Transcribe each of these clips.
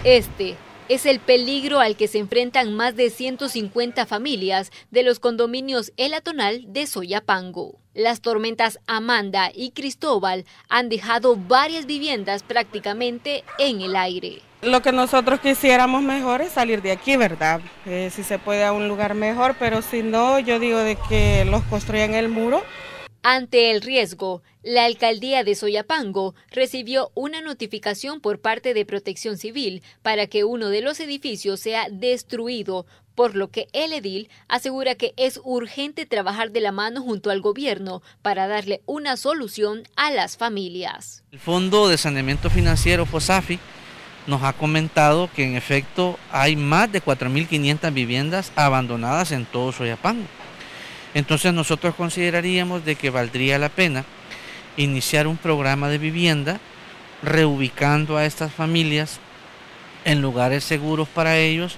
Este es el peligro al que se enfrentan más de 150 familias de los condominios El Atonal de Soyapango. Las tormentas Amanda y Cristóbal han dejado varias viviendas prácticamente en el aire. Lo que nosotros quisiéramos mejor es salir de aquí, ¿verdad? Si se puede a un lugar mejor, pero si no, yo digo de que los construyan el muro. Ante el riesgo, la alcaldía de Soyapango recibió una notificación por parte de Protección Civil para que uno de los edificios sea destruido, por lo que el edil asegura que es urgente trabajar de la mano junto al gobierno para darle una solución a las familias. El Fondo de Saneamiento Financiero, FOSAFI, nos ha comentado que en efecto hay más de 4.500 viviendas abandonadas en todo Soyapango. Entonces nosotros consideraríamos de que valdría la pena iniciar un programa de vivienda reubicando a estas familias en lugares seguros para ellos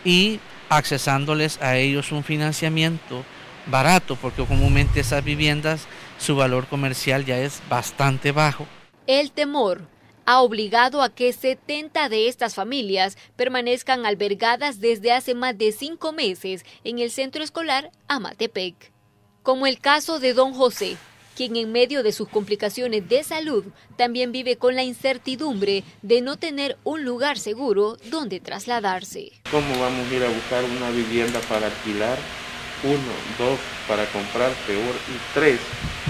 y accesándoles a ellos un financiamiento barato, porque comúnmente esas viviendas su valor comercial ya es bastante bajo. El temor ha obligado a que 70 de estas familias permanezcan albergadas desde hace más de 5 meses en el centro escolar Amatepec. Como el caso de don José, quien en medio de sus complicaciones de salud también vive con la incertidumbre de no tener un lugar seguro donde trasladarse. ¿Cómo vamos a ir a buscar una vivienda para alquilar? 1, 2, para comprar, peor, y 3,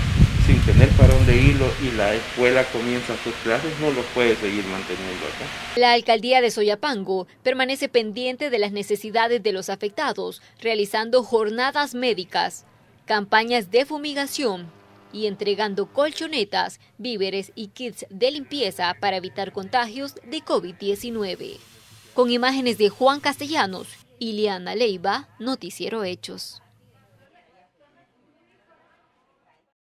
sin tener para dónde irlo y la escuela comienza sus clases, no lo puede seguir manteniendo acá. La alcaldía de Soyapango permanece pendiente de las necesidades de los afectados, realizando jornadas médicas, campañas de fumigación y entregando colchonetas, víveres y kits de limpieza para evitar contagios de COVID-19. Con imágenes de Juan Castellanos, Ileana Leiva, Noticiero Hechos.